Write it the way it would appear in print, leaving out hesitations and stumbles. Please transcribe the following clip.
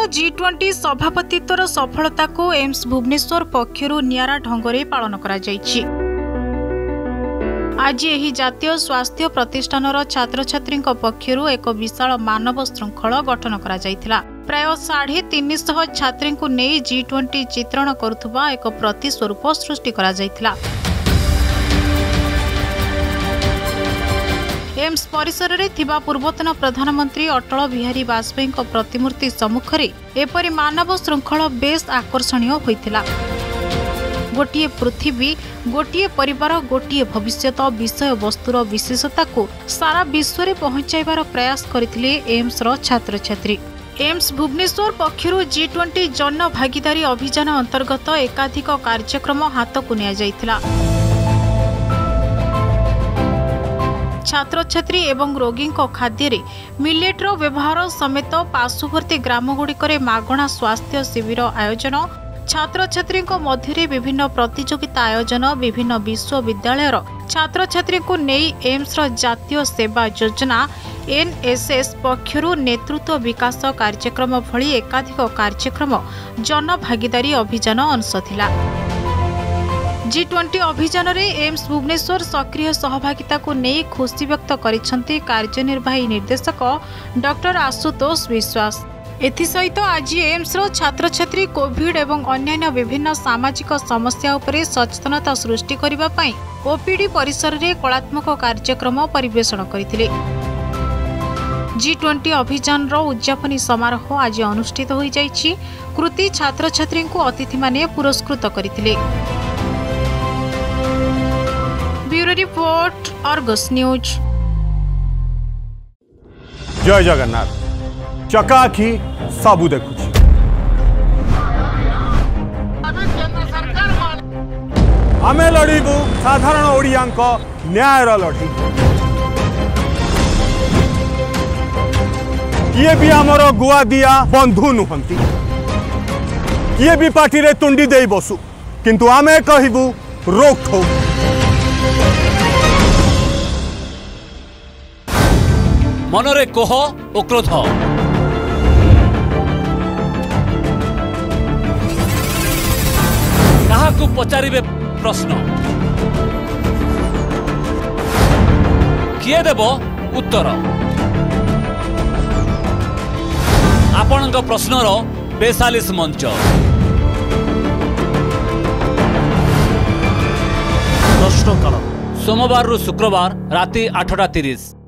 G20 सभापतित्वर सफलता को AIIMS Bhubaneswar पक्षरु नियारा ढंगरे पालन करा जायछि। आज एही जातीय स्वास्थ्य प्रतिष्ठानर छात्र छात्री पक्षरु एक विशाल मानव श्रृंखल गठन करा जायथिला। प्राय 350 छात्री को नहीं G20 चित्रण करुथबा एक प्रतिस्वरूप सृष्टि करा जायथिला। एम्स परिसर रे थिबा पूर्वतन प्रधानमंत्री अटल बिहारी वाजपेयी प्रतिमूर्ति सम्मुखरे एपरि मानव श्रृंखल बेस आकर्षणीय होइथिला। गोटिए पृथ्वी, गोटिए परिवार, गोटिए भविष्यत विषय वस्तुर विशेषता को सारा विश्व में पहुंचाइबार प्रयास करथिले एम्स रो छात्र छात्री। एम्स भुवनेश्वर पक्षरु G20 जन भागीदारी अभियान अंतर्गत एकाधिक कार्यक्रम हाथ को निया जायथिला। छात्र छात्री एवं रोगी खाद्य मिलेट्र व्यवहार समेत पार्श्ववर्ती ग्रामगुड़िक मागणा स्वास्थ्य शिविर आयोजन, छात्र छात्री मध्य विभिन्न प्रतियोगिता आयोजन, विभिन्न विश्वविद्यालय छात्र छात्री को नहीं एम्स जातीय सेवा योजना NSS पक्षरु नेतृत्व विकास कार्यक्रम भली एकाधिक कार्यक्रम जन भागीदारी अभियान अंश थिला। G20 अभियान रे एम्स भुवनेश्वर सक्रिय सहभागिता को नहीं खुशी व्यक्त करिसेंती कार्यनिर्वाही निर्देशक डॉक्टर आशुतोष विश्वास। एथिसहित आज एम्स रो छात्र छात्री कोविड एवं अन्यान्य विभिन्न सामाजिक समस्या उपरे सचेतनता सृष्टि करिबा पई ओपीडी परिसर रे कलात्मक कार्यक्रम परिवेषण करथिले। G20 अभियान रो उद्यापनी समारोह आज अनुष्ठित होई जाईछि। कृति छात्र छात्री को अतिथि माने पुरस्कृत करथिले। Bureau report, Argus news. जय जगन्नाथ। चकाखी सबू देखुछि। आमे लड़ीबू साधारण ओडियांक न्यायर लड़ी। किए भी आमर गुआ दिया बंधु नुहंती, किए भी पार्टी रे तुंडी दे बसु, किंतु आमे कहिबू रोक ठोक। मनरे कोह और क्रोध, काहाकू पचारिबे प्रश्न, किए देबो उत्तर। आपणक प्रश्नर बेसालिस मंच प्रश्नकाल सोमवार रु शुक्रवार राति 8:30।